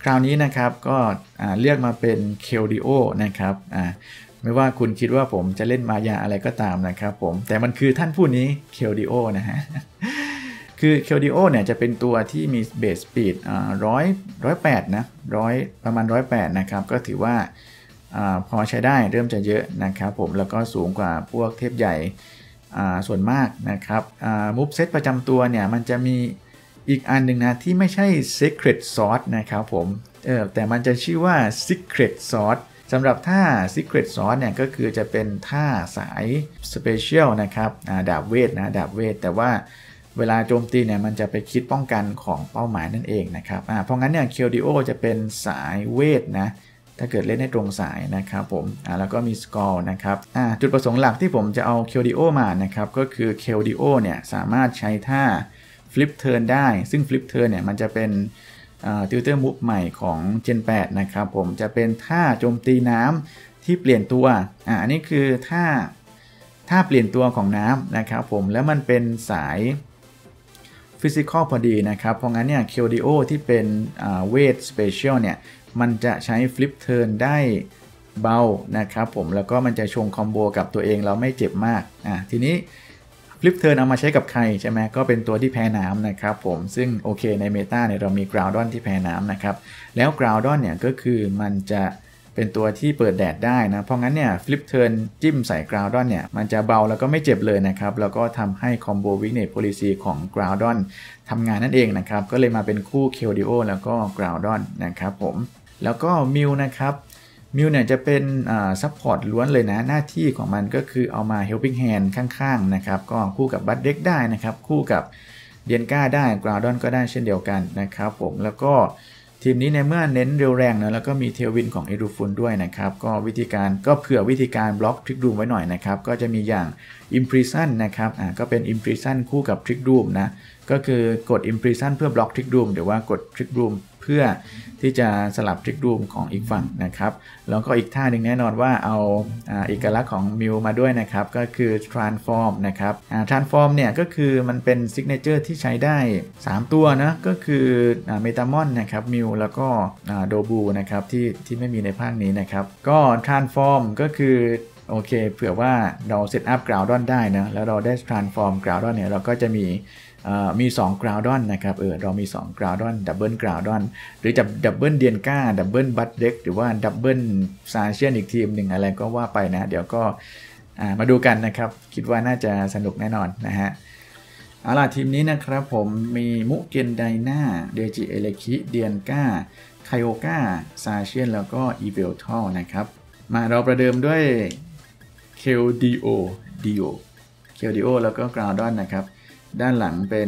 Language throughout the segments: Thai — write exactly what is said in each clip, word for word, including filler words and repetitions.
คราวนี้นะครับก็เลือกมาเป็นเคลดิโอนะครับไม่ว่าคุณคิดว่าผมจะเล่นมายาอะไรก็ตามนะครับผมแต่มันคือท่านผู้นี้เคลดิโอนะฮะคือเคลดิโอเนี่ยจะเป็นตัวที่มีเบสสปีดร้อยร้อยแปดนะร้อยประมาณร้อยแปดนะครับก็ถือว่าพอใช้ได้เริ่มจะเยอะนะครับผมแล้วก็สูงกว่าพวกเทพใหญ่ส่วนมากนะครับมูฟเซตประจำตัวเนี่ยมันจะมีอีกอันหนึ่งนะที่ไม่ใช่ Secret Sauce นะครับผมเออแต่มันจะชื่อว่า Secret Sauce สำหรับท่า Secret Sauce เนี่ยก็คือจะเป็นท่าสาย Special นะครับดาบเวทนะดาบเวทแต่ว่าเวลาโจมตีเนี่ยมันจะไปคิดป้องกันของเป้าหมายนั่นเองนะครับเพราะงั้นเนี่ยเคลดิโอจะเป็นสายเวทนะถ้าเกิดเล่นให้ตรงสายนะครับผมแล้วก็มีสกอร์นะครับจุดประสงค์หลักที่ผมจะเอาเคลดิโอมานะครับก็คือเคลดิโอเนี่ยสามารถใช้ท่าฟลิปเทิร์นได้ซึ่งฟลิปเทิร์นเนี่ยมันจะเป็นติวเตอร์มูฟใหม่ของ เจน แปดนะครับผมจะเป็นท่าโจมตีน้ำที่เปลี่ยนตัวอ่าอันนี้คือท่าท่าเปลี่ยนตัวของน้ำนะครับผมแล้วมันเป็นสายฟิสิกอลพอดีนะครับเพราะงั้นเนี่ยเคลดิโอที่เป็นเวทสเปเชียลเนี่ยมันจะใช้ฟลิปเทิร์นได้เบานะครับผมแล้วก็มันจะชงคอมโบกับตัวเองแล้วไม่เจ็บมากอ่าทีนี้ฟลิปเทิร์นเอามาใช้กับใครใช่ไหมก็เป็นตัวที่แพ้น้ำนะครับผมซึ่งโอเคในเมตาเนี่ยเรามีกราวดอนที่แพ้น้ำนะครับแล้วกราวดอนเนี่ยก็คือมันจะเป็นตัวที่เปิดแดดได้นะเพราะงั้นเนี่ยฟลิปเทิร์นจิ้มใส่กราวดอนเนี่ยมันจะเบาแล้วก็ไม่เจ็บเลยนะครับแล้วก็ทำให้คอมโบวิกเนตโพลิซีของกราวดอนทำงานนั่นเองนะครับก็เลยมาเป็นคู่เคลดิโอแล้วก็กราวดอนนะครับผมแล้วก็มิวนะครับมิวเนี่ยจะเป็นซัพพอร์ตล้วนเลยนะหน้าที่ของมันก็คือเอามา helping hand ข้างๆนะครับก็คู่กับบัตเด็กได้นะครับคู่กับเดียนก้าได้กราวดอนก็ได้เช่นเดียวกันนะครับผมแล้วก็ทีมนี้ในเมื่อเน้นเร็วแรงนะแล้วก็มีเทลวินของเอรูฟุนด้วยนะครับก็วิธีการก็เผื่อวิธีการบล็อกทริกรูมไว้หน่อยนะครับก็จะมีอย่าง Imprison นะครับอ่าก็เป็น Imprison คู่กับทริกรูมนะก็คือกด Imprison เพื่อบล็อกทริกรูมหรือว่ากดทริกรูมเพื่อที่จะสลับทริกรูมของอีกฝั่งนะครับแล้วก็อีกท่าหนึ่งแน่นอนว่าเอาเอกลักษณ์ของมิวมาด้วยนะครับก็คือ Transform นะครับ Transform เนี่ยก็คือมันเป็น Signature ที่ใช้ได้สามตัวนะก็คือเมตามอนนะครับมิวแล้วก็โดบูนะครับที่ที่ไม่มีในภาคนี้นะครับก็ Transform ก็คือโอเคเผื่อว่าเราเซตอัพกราวดอนได้นะแล้วเราได้ Transform กราวดอนเนี่ยเราก็จะมีมีสองกราวดอนนะครับเออเรามีสองกราวดอนดับเบิลกราวดอนหรือจะดับเบิลเดียนก้าดับเบิลบัตเด็กหรือว่าดับเบิลซาเชียนอีกทีมหนึ่งอะไรก็ว่าไปนะเดี๋ยวก็มาดูกันนะครับคิดว่าน่าจะสนุกแน่นอนนะฮะเอาล่ะทีมนี้นะครับผมมีมุเกนไดนาเดจิเอเลคิเดียนก้าไคโอก้าซาเชียนแล้วก็อีเวลทัลนะครับมาเราประเดิมด้วยเคลดิโอดิโอเคลดิโอแล้วก็กราวดอนนะครับด้านหลังเป็น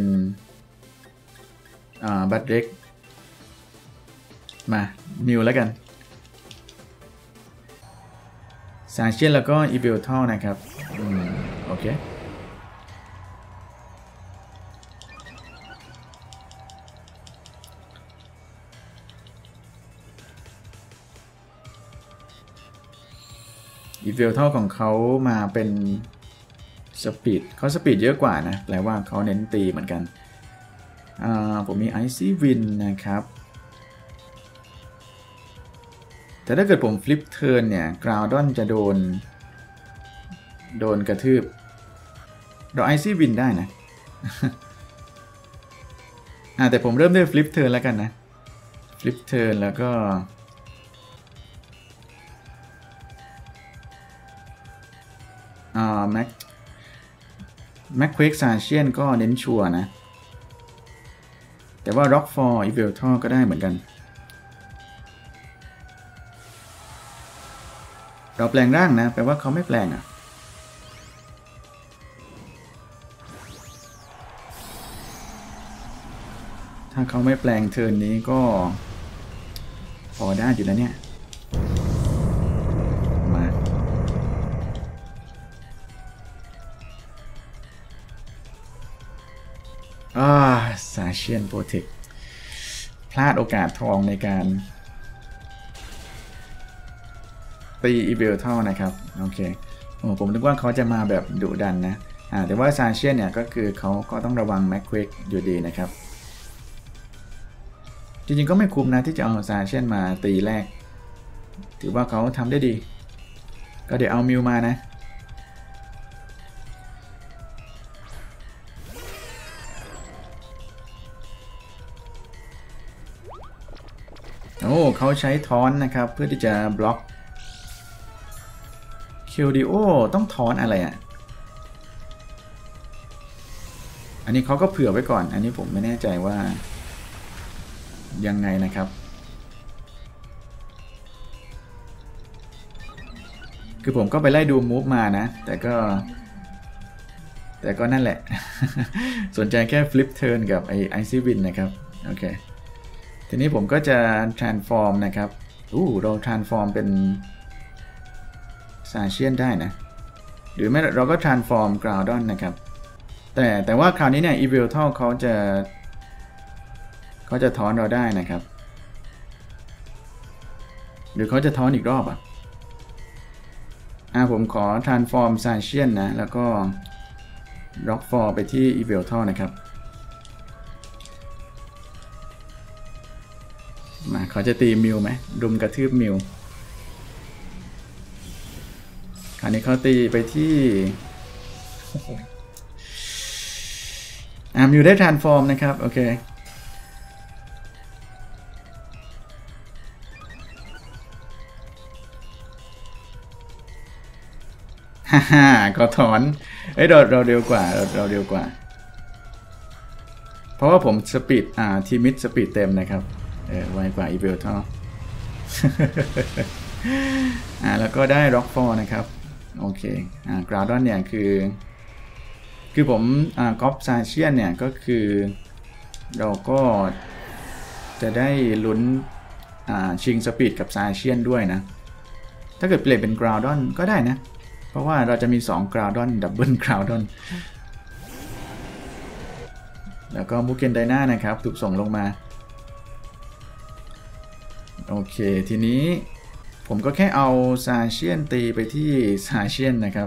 บัตเด็กมามิวแล้วกันซาเชียนแล้วก็อีเวลทัลนะครับอืมโอเคอีเวลทัลของเขามาเป็นสปีดเขาสปีดเยอะกว่านะแปลว่าเขาเน้นตีเหมือนกันผมมีไอซี่วินนะครับแต่ถ้าเกิดผมฟลิปเทิร์นเนี่ยกราวดอนจะโดนโดนกระทืบเราไอซี่วินได้นะอ่าแต่ผมเริ่มด้วยฟลิปเทิร์นแล้วกันนะฟลิปเทิร์นแล้วก็อ่าแม็กแม็กควิกซาเชียนก็เน้นชัวร์นะแต่ว่า Rock for Evil t o ก็ได้เหมือนกันเราแปลงร่างนะแปลว่าเขาไม่แปลงอ่ะถ้าเขาไม่แปลงเทิร์นนี้ก็พอได้อยู่แล้วเนี่ยมาอ่าซาเชียนโปรเทคพลาดโอกาสทองในการตีอีเวลเท่านะครับโอเคโอ้ผมนึกว่าเขาจะมาแบบดุดันนะอ่าแต่ว่าซาเชียนเนี่ยก็คือเขาก็ต้องระวังแม็กควิกอยู่ดีนะครับจริงๆก็ไม่คุ้มนะที่จะเอาซาเช่นมาตีแรกถือว่าเขาทำได้ดีก็เดี๋ยวเอามิวมานะโอ้เขาใช้ทอนนะครับเพื่อที่จะบล็อกคิวดิโอต้องทอนอะไรอ่ะอันนี้เขาก็เผื่อไว้ก่อนอันนี้ผมไม่แน่ใจว่ายังไงนะครับคือผมก็ไปไล่ดูมูฟมานะแต่ก็แต่ก็นั่นแหละ สนใจแค่ฟลิปเทิร์นกับไอไอซีวินนะครับโอเคทีนี้ผมก็จะ transform นะครับอู้เรา transform เป็นซาเชียนได้นะหรือไม่เราก็ transform Groudon นะครับแต่แต่ว่าคราวนี้เนี่ย Yveltal เขาจะเขาจะทอนเราได้นะครับหรือเขาจะทอนอีกรอบอ่ะอ่าผมขอ transform ซาเชียนนะแล้วก็ Rockfall ไปที่ Yveltal นะครับมาเขาจะตีมิวไหมรุมกระทืบมิวคราวนี้เขาตีไปที่อ่ามิวได้ transform นะครับโอเคฮ่าฮ่าก็ถอนเอ้ยเราเราเร็วกว่าเราเราเร็วกว่าเพราะว่าผมสปีดอ่าทีมิดสปีดเต็มนะครับเออไวกว่าอีเวลท่ออ่าแล้วก็ได้ Rockfall นะครับโอเคอ่ากราวดอนเนี่ยคือคือผมอ่ากอล์ฟซาเชียนเนี่ยก็คือเราก็จะได้ลุ้นอ่าชิงสปีดกับซาเชียนด้วยนะถ้าเกิดเปลี่ยนเป็นกราวดอนก็ได้นะเพราะว่าเราจะมีสองกราวดอนดับเบิลกราวดอนแล้วก็มูเกนไดนานะครับถูกส่งลงมาโอเคทีนี้ผมก็แค่เอาซาเชียนตีไปที่ซาเชียนนะครับ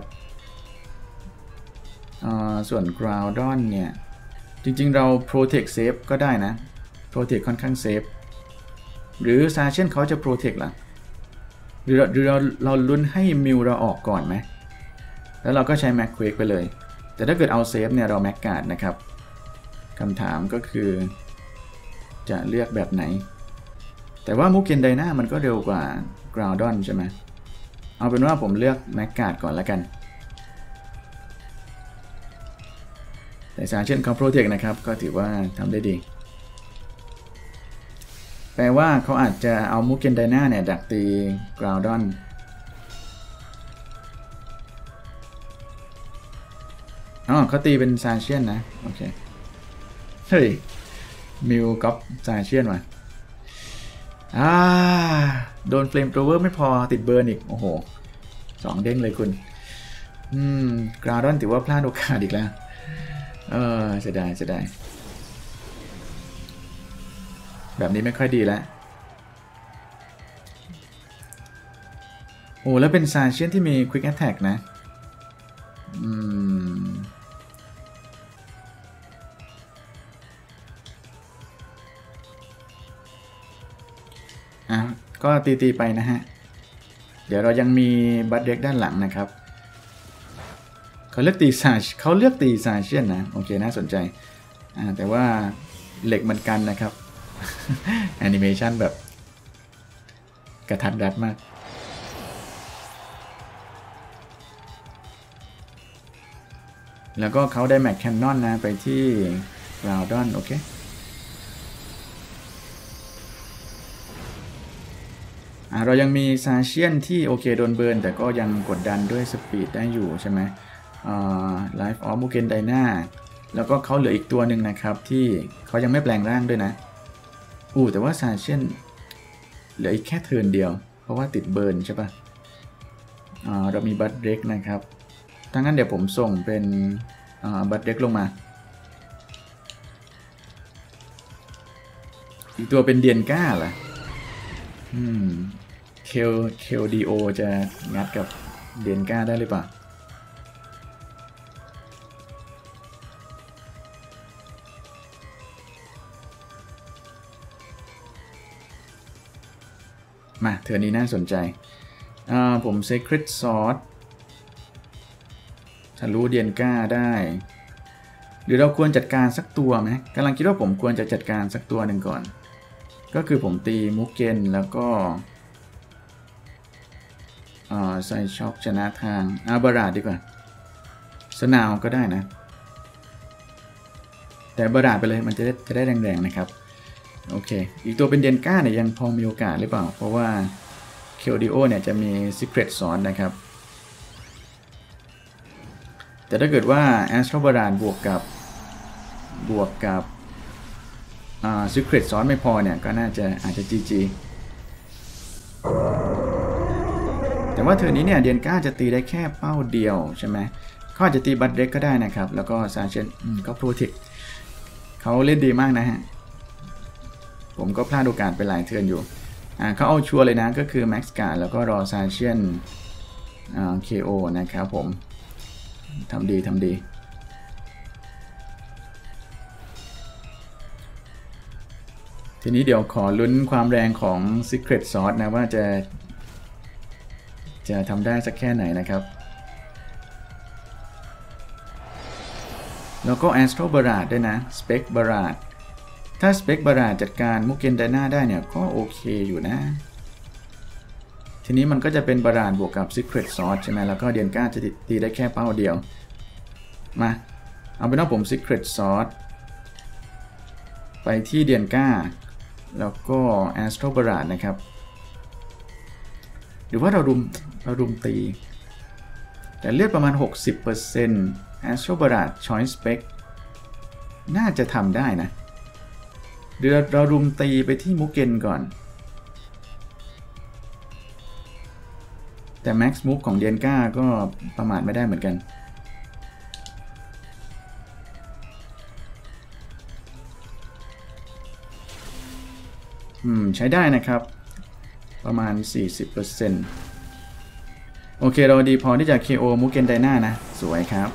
ส่วนกราวดอนเนี่ยจริงๆเรา Protect Safe ก็ได้นะ Protect ค่อนข้างเซฟหรือซาเชียนเขาจะ Protect ล่ะหรือหรือเราเราลุ้นให้มิวเราออกก่อนไหมแล้วเราก็ใช้แม็กควิกไปเลยแต่ถ้าเกิดเอาเซฟเนี่ยเราแม็กการ์ดนะครับคำถามก็คือจะเลือกแบบไหนแต่ว่ามูเกนไดนามันก็เร็วกว่ากราวดอนใช่ไหมเอาเป็นว่าผมเลือกแม็กการ์ดก่อนละกันแต่ซาเช่นเขาโปรเทคนะครับก็ถือว่าทำได้ดีแปลว่าเขาอาจจะเอามูเกนไดนาเนี่ยดักตีกราวดอนอ๋อเขาตีเป็นซาเชียนนะโอเคเฮ้ยมิวก๊อปซาเชียนมาอ่าโดนเฟลมโทรเวอร์ไม่พอติดเบิร์นอีกโอ้โหสองเด้งเลยคุณอืมกราวดอนถือว่าพลาดโอกาสอีกแล้วเออเสียดายเสียดายแบบนี้ไม่ค่อยดีแล้วโอ้แล้วเป็นซาเชียนที่มี Quick Attack นะอืมอ่ะก็ตีๆไปนะฮะเดี๋ยวเรายังมีบัตเด็กด้านหลังนะครับเขาเลือกตีซาเขาเลือกตีซาเชียนนะโอเคน่าสนใจอ่าแต่ว่าเหล็กมันกันนะครับแอนิเมชันแบบกระทัดรัดมากแล้วก็เขาได้แม็กแคนนอนนะไปที่กราวดอนโอเคอ่าเรายังมีซาเชียนที่โอเคโดนเบิร์นแต่ก็ยังกดดันด้วยสปีดได้อยู่ใช่ไหมไลฟ์ออฟมูเกนไดนาแล้วก็เขาเหลืออีกตัวหนึ่งนะครับที่เขายังไม่แปลงร่างด้วยนะอู้แต่ว่าซาเชียนเหลืออีกแค่เทิร์นเดียวเพราะว่าติดเบิร์นใช่ปะอ่าเรามีบัตเด็กนะครับถ้างั้นเดี๋ยวผมส่งเป็นบัตเด็กลงมาอีกตัวเป็นเดียนก้าล่ะอืมเคลเคลดีโอจะงัดกับเดียนก้าได้หรือเปล่ามาเธอนี้น่าสนใจอ่าผม Secret Sauce ทะลุเดียนก้าได้หรือเราควรจัดการสักตัวไหมกำลังคิดว่าผมควรจะจัดการสักตัวหนึ่งก่อนก็คือผมตีมุกเกนแล้วก็ใส่ช็อคชนะทางอาบาราดดีกว่าสนาวก็ได้นะแต่บาราดไปเลยมันจะได้จะได้แรงๆนะครับโอเคอีกตัวเป็นเดนก้าเนี่ยยังพอมีโอกาสหรือเปล่าเพราะว่าเคลดิโอเนี่ยจะมี Secret Sauce นะครับแต่ถ้าเกิดว่า Astral Ballad บวกกับบวกกับอ่า Secret Sauce ไม่พอเนี่ยก็น่าจะอาจจะ จี จี แต่ว่าเธอนี้เนี่ยเดียนก้าจะตีได้แค่เป้าเดียวใช่ไหมเขาอาจจะตีบัตเด็กก็ได้นะครับแล้วก็ซาเชนก็โปรเทคเขาเล่นดีมากนะฮะผมก็พลาดโอกาสไปหลายเทิร์นอยู่อ่าเขาเอาชัวร์เลยนะก็คือแม็กซ์การ์แล้วก็รอซาเชนอ่า เค โอ นะครับผมทำดีทำดีทีนี้เดี๋ยวขอลุ้นความแรงของ Secret Sauce นะว่าจะจะทำได้สักแค่ไหนนะครับแล้วก็ Astral Ballad ด้วยนะ Spec Ballad ถ้า Spec Ballad จัดการมุกเกนไดนาได้เนี่ยก็โอเคอยู่นะทีนี้มันก็จะเป็น Ballad บวกกับ Secret Sauce ใช่ไหมแล้วก็เดียนก้าจะตีได้แค่เป้าเดียวมาเอาเป็นว่าผม Secret Sauce ไปที่เดียนก้าแล้วก็ Astral Ballad นะครับหรือว่าเรารุมเรารุมตีแต่เลือดประมาณ หกสิบเปอร์เซ็นต์ Astral Ballad Choice Spec น่าจะทำได้นะหรือเรารุมตีไปที่มุกเกนก่อนแต่ Max Move ของเดียนก้าก็ประมาทไม่ได้เหมือนกันอืมใช้ได้นะครับประมาณ สี่สิบเปอร์เซ็นต์ โอเคเราดีพอที่จะ เค โอ มุกเกนไดนานะสวยครับ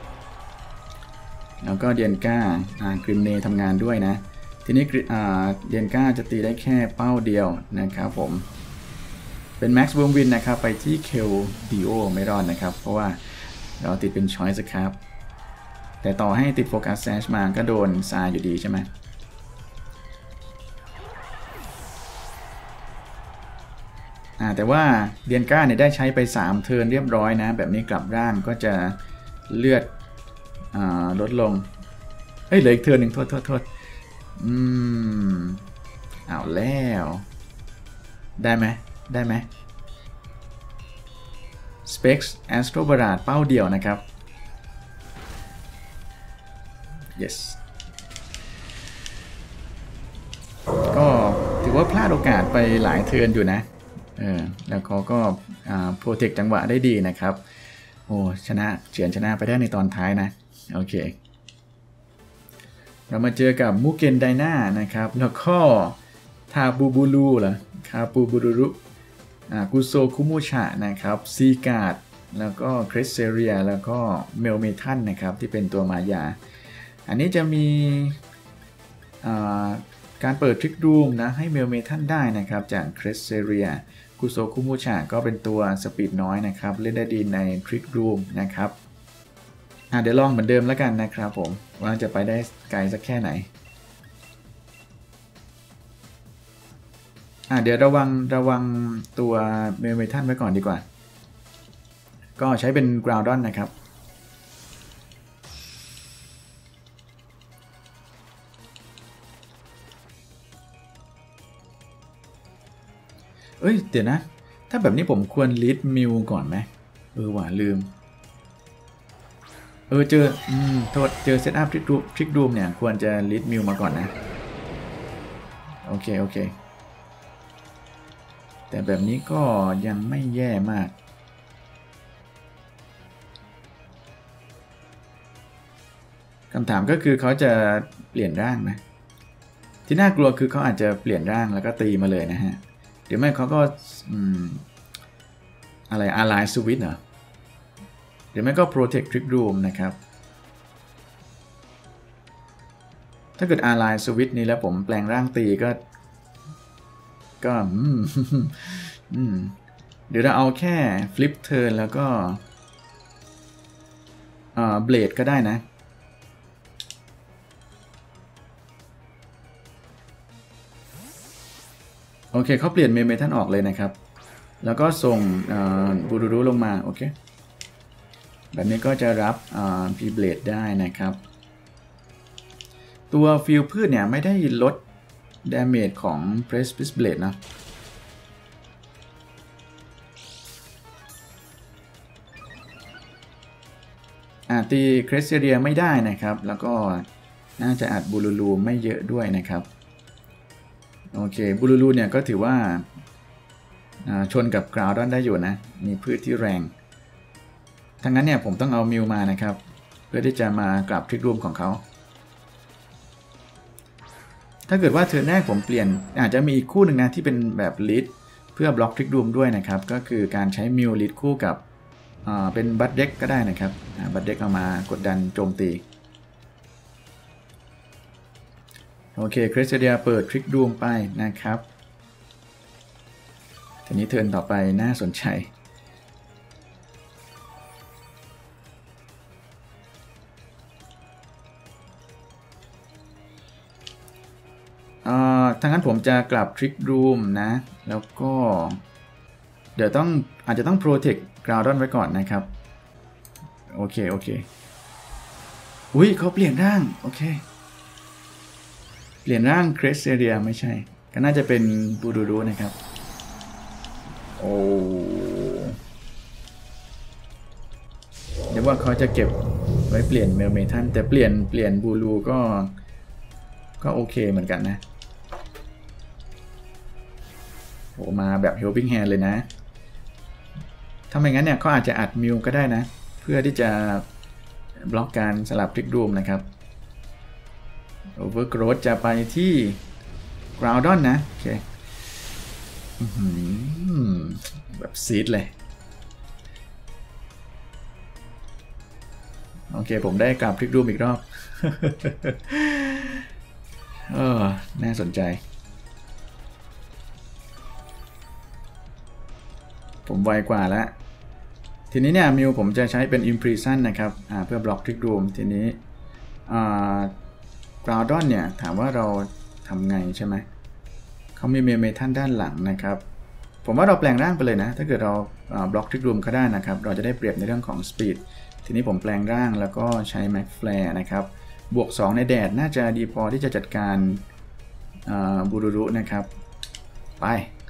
แล้วก็เดียนก้าอ่ากริมเนทำงานด้วยนะทีนี้อ่าเดียนก้าจะตีได้แค่เป้าเดียวนะครับผมเป็น Max Boom Win นะครับไปที่เคลดิโอไม่รอดนะครับเพราะว่าเราติดเป็น Choice ครับแต่ต่อให้ติดโฟกัสแซชมาก็โดนซาอยู่ดีใช่ไหมอ่าแต่ว่าเดียนก้าเนี่ยได้ใช้ไปสามเทิร์นเรียบร้อยนะแบบนี้กลับร่างก็จะเลือดอ่าลดลงเฮ้ยเหลืออีกเทิร์นหนึ่งโทษโทษโทษอืมเอาแล้วได้ไหมได้ไหม Specs Astral Ballad เป้าเดียวนะครับ yes ก็ถือว่าพลาดโอกาสไปหลายเทิร์นอยู่นะเออแล้วเขาก็โปรเทคจังหวะได้ดีนะครับโอ้ชนะเฉือนชนะไปได้ในตอนท้ายนะโอเคเรามาเจอกับมุกเกนไดนานะครับแล้วก็ทาบูบูรูเหรอคาปูบูรุกุโซคุมุชะนะครับซีการ์ดแล้วก็เครสเซเรียแล้วก็เมลเมทันนะครับที่เป็นตัวมายาอันนี้จะมีการเปิดทริกรูมนะให้เมลเมทันได้นะครับจากเครสเซเรียกุโซคุมุชะก็เป็นตัวสปีดน้อยนะครับเล่นได้ดีในทริกรูมนะครับเดี๋ยวลองเหมือนเดิมแล้วกันนะครับผมว่าจะไปได้ไกลสักแค่ไหนอ่ะเดี๋ยวระวังระวังตัวเมลเมทันไว้ก่อนดีกว่าก็ใช้เป็นกราวดอนนะครับเอ้ยเดี๋ยวนะถ้าแบบนี้ผมควรลีดมิวก่อนไหมเออว่ะลืมเออเจออืมโทษเจอเซตอัพทริกรูมทริกรูมเนี่ยควรจะลีดมิวมาก่อนนะโอเคโอเคแต่แบบนี้ก็ยังไม่แย่มากคำถามก็คือเขาจะเปลี่ยนร่างไหมที่น่ากลัวคือเขาอาจจะเปลี่ยนร่างแล้วก็ตีมาเลยนะฮะหรือไม่เขาก็อืมอะไร Ally Switch เหรอหรือไม่ก็ Protect Trick Room นะครับถ้าเกิด Ally Switch นี้แล้วผมแปลงร่างตีก็ก็เดี๋ยวเราเอาแค่ฟลิปเทิร์นแล้วก็เบลดก็ได้นะโอเคเขาเปลี่ยนเมเมทันออกเลยนะครับแล้วก็ส่งบูรูรูลงมาโอเคแบบนี้ก็จะรับพีเบลดได้นะครับตัวฟิลพืชเนี่ยไม่ได้ลดดาเมจของ Precipice Blade นะอาจตีเครสเซียไม่ได้นะครับแล้วก็น่าจะอัดบูรูรูไม่เยอะด้วยนะครับโอเคบูรูรูเนี่ยก็ถือว่าชนกับกราวดอนได้อยู่นะมีพืชที่แรงทั้งนั้นเนี่ยผมต้องเอามิวมานะครับเพื่อที่จะมากลับทริกรูมของเขาถ้าเกิดว่าเทิร์นแรกผมเปลี่ยนอาจจะมีอีกคู่หนึ่งนะที่เป็นแบบลิดเพื่อบล็อกทริกรูมด้วยนะครับก็คือการใช้มิวลิดคู่กับเป็นบัตเด็กก็ได้นะครับบัตเด็กเอามากดดันโจมตีโอเคคริสเตียเปิดทริกรูมไปนะครับทีนี้เทิร์นต่อไปน่าสนใจทางนั้นผมจะกลับทริกรูมนะแล้วก็เดี๋ยวต้องอาจจะต้องโปรเทคกราวดอนไว้ก่อนนะครับโอเคโอเคอุ้ยเขาเปลี่ยนร่างโอเคเปลี่ยนร่างเครสเซียไม่ใช่ก็น่าจะเป็นบูรูรูนะครับโอ้เดี๋ยวว่าเขาจะเก็บไว้เปลี่ยนเมลเมทันแต่เปลี่ยนเปลี่ยนบูรูก็ก็โอเคเหมือนกันนะโอ้มาแบบ helping hand เลยนะถ้าไม่งั้นเนี่ยเขาอาจจะอัดมิวก็ได้นะเพื่อที่จะบล็อกการสลับทริกรูมนะครับ Overgrowth จะไปที่ Groudon นะโอเคแบบซีดเลยโอเคผมได้กลับทริกรูมอีกรอบเออน่าสนใจผมไวกว่าแล้วทีนี้เนี่ยมิวผมจะใช้เป็น Imprison นะครับเพื่อบล็อกทริกรูมทีนี้กราวดอนเนี่ยถามว่าเราทำไงใช่ไหมเขามีเมเมทันด้านหลังนะครับผมว่าเราแปลงร่างไปเลยนะถ้าเกิดเราบล็อกทริกรูมเขาได้นะครับเราจะได้เปรียบในเรื่องของสปีดทีนี้ผมแปลงร่างแล้วก็ใช้แม็กแฟร์นะครับบวกสองในแดดน่าจะดีพอที่จะจัดการบูรูรุนะครับไป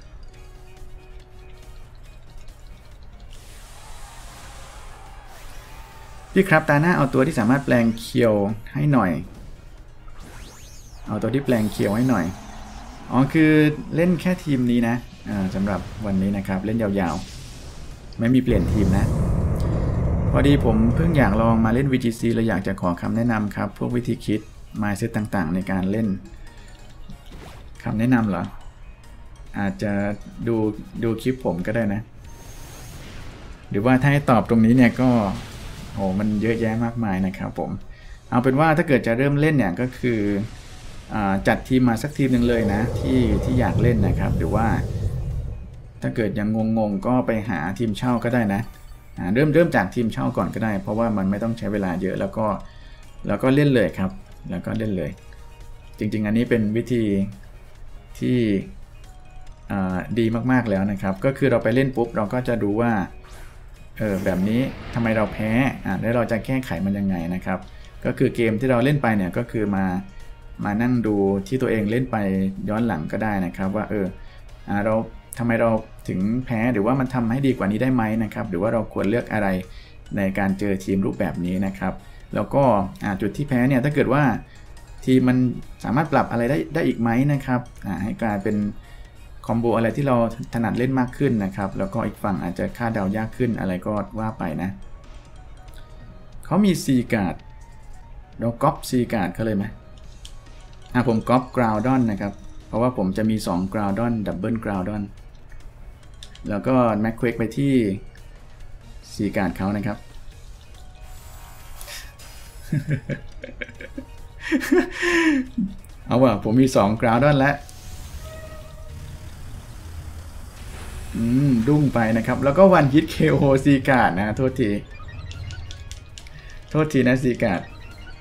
พี่ครับตาหน้าเอาตัวที่สามารถแปลงเคียวให้หน่อยเอาตัวที่แปลงเคียวให้หน่อยอ๋อคือเล่นแค่ทีมนี้นะสำหรับวันนี้นะครับเล่นยาวๆไม่มีเปลี่ยนทีมนะพอดีผมเพิ่งอยากลองมาเล่น วี จี ซี เลยอยากจะขอคำแนะนำครับพวกวิธีคิด mindset ต่างๆในการเล่นคำแนะนำเหรออาจจะดูดูคลิปผมก็ได้นะหรือว่าถ้าให้ตอบตรงนี้เนี่ยก็โอ้มันเยอะแยะมากมายนะครับผมเอาเป็นว่าถ้าเกิดจะเริ่มเล่นเนี่ยก็คือจัดทีมมาสักทีมหนึ่งเลยนะที่ที่อยากเล่นนะครับหรือว่าถ้าเกิดยังงงๆก็ไปหาทีมเช่าก็ได้นะเริ่มเริ่มจากทีมเช่าก่อนก็ได้เพราะว่ามันไม่ต้องใช้เวลาเยอะแล้วก็แล้วก็เล่นเลยครับแล้วก็เล่นเลยจริงๆอันนี้เป็นวิธีที่ดีมากๆแล้วนะครับก็คือเราไปเล่นปุ๊บเราก็จะดูว่าเออแบบนี้ทำไมเราแพ้อ่ะแล้วเราจะแก้ไขมันยังไงนะครับก็คือเกมที่เราเล่นไปเนี่ยก็คือมามานั่งดูที่ตัวเองเล่นไปย้อนหลังก็ได้นะครับว่าเอออ่าเราทำไมเราถึงแพ้หรือว่ามันทำให้ดีกว่านี้ได้ไหมนะครับหรือว่าเราควรเลือกอะไรในการเจอทีมรูปแบบนี้นะครับแล้วก็จุดที่แพ้เนี่ยถ้าเกิดว่าทีมมันสามารถปรับอะไรได้ได้อีกไหมนะครับให้กลายเป็นคอมโบอะไรที่เราถนัดเล่นมากขึ้นนะครับแล้วก็อีกฝั่งอาจจะคาดเดายากขึ้นอะไรก็ว่าไปนะเขามี C การ์ดเราก๊อป C การ์ดเขาเลยไหมอ่ะผมก๊อป Groudon นะครับเพราะว่าผมจะมีสอง Groudon Double Groudon แล้วก็แม็กเควกไปที่ C การ์ดเขานะครับ เอาว่ะผมมีสอง Groudon แล้วอืมดุ้งไปนะครับแล้วก็วันฮิต เค โอ ซีการ์ดนะโทษทีโทษทีนะซีการ์ด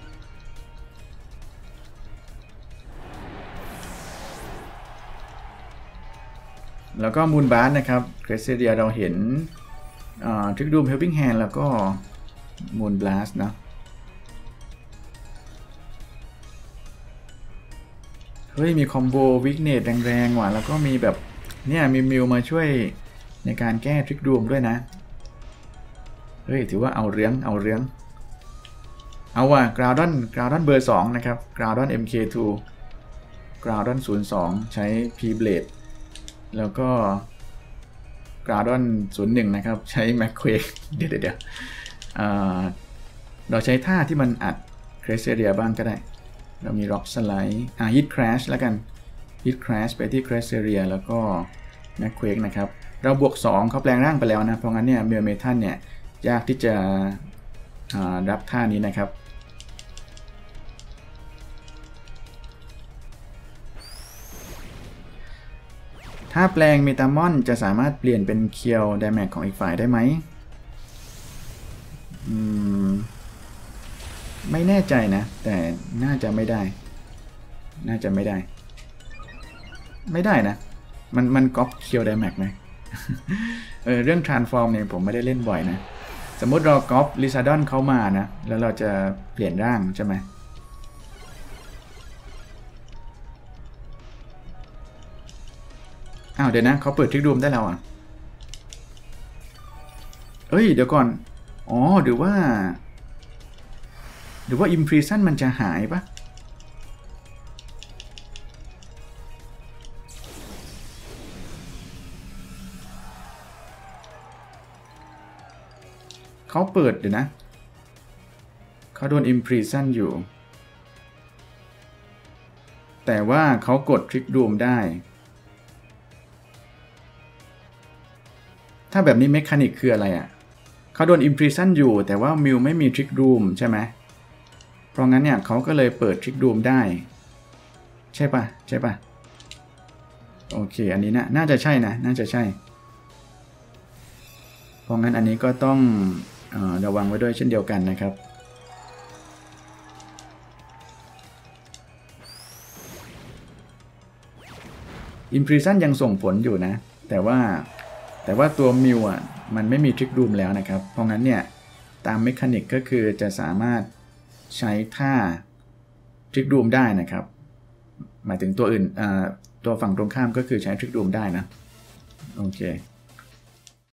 แล้วก็มูนบาร์นะครับเกรเซเดียเราเห็นทริกดูมเฮลปิ้งแฮนด์แล้วก็มูนบลัสนะเฮ้ยมีคอมโบวิกเนตแรงๆว่ะแล้วก็มีแบบเนี่ยมีมิวมาช่วยในการแก้ทริกดูมด้วยนะเฮ้ยถือว่าเอาเรื่องเอาเรื่องเอาว่ะกราวดอนกราวดอนเบอร์สองนะครับกราวดอน เอ็ม เค ทู กราวดอนศูนย์สองใช้ P Blade แล้วก็กราวดอนศูนย์หนึ่งนะครับใช้ Mac Quake เดี๋ยวเดี๋ยวเราใช้ท่าที่มันอัดเครเซเรียบ้างก็ได้เรามี Rock Slide อ่ะ Hit Crash แล้วกัน Hit Crash ไปที่เครเซเรียแล้วก็ Mac Quake นะครับเราบวกสองเขาแปลงร่างไปแล้วนะเพราะงั้นเนี่ยเมลเมทัลเนี่ยยากที่จะรับท่านี้นะครับถ้าแปลงเมตามอนจะสามารถเปลี่ยนเป็นเคียวไดแม็กของอีกฝ่ายได้ไหมอืมไม่แน่ใจนะแต่น่าจะไม่ได้น่าจะไม่ได้ไม่ได้นะมันมันก๊อปเคียวไดแม็กไหม เออเรื่อง transform เนี่ยผมไม่ได้เล่นบ่อยนะสมมติเราก๊อปลิซาดอนเข้ามานะแล้วเราจะเปลี่ยนร่างใช่ไหมอ้าวเดี๋ยวนะเขาเปิดทริกดูมได้แล้วอ่ะเอ้ยเดี๋ยวก่อนอ๋อหรือว่าหรือว่า Imprison มันจะหายปะเขาเปิดเดี๋ยวนะเขาโดน Imprison อยู่แต่ว่าเขากดทริกดูมได้ถ้าแบบนี้เมคานิกคืออะไรอ่ะเขาโดน Imprison อยู่แต่ว่ามิวไม่มีทริกดูมใช่ไหมเพราะงั้นเนี่ยเขาก็เลยเปิดทริกดูมได้ใช่ปะใช่ปะโอเคอันนี้นะน่าจะใช่นะน่าจะใช่เพราะงั้นอันนี้ก็ต้องเอ่อระวังไว้ด้วยเช่นเดียวกันนะครับอิมพรีซันยังส่งผลอยู่นะแต่ว่าแต่ว่าตัวมิวอ่ะมันไม่มีทริกดูมแล้วนะครับเพราะงั้นเนี่ยตามเมคานิกก็คือจะสามารถใช้ท่าทริกดูมได้นะครับหมายถึงตัวอื่นตัวฝั่งตรงข้ามก็คือใช้ทริกดูมได้นะโอเค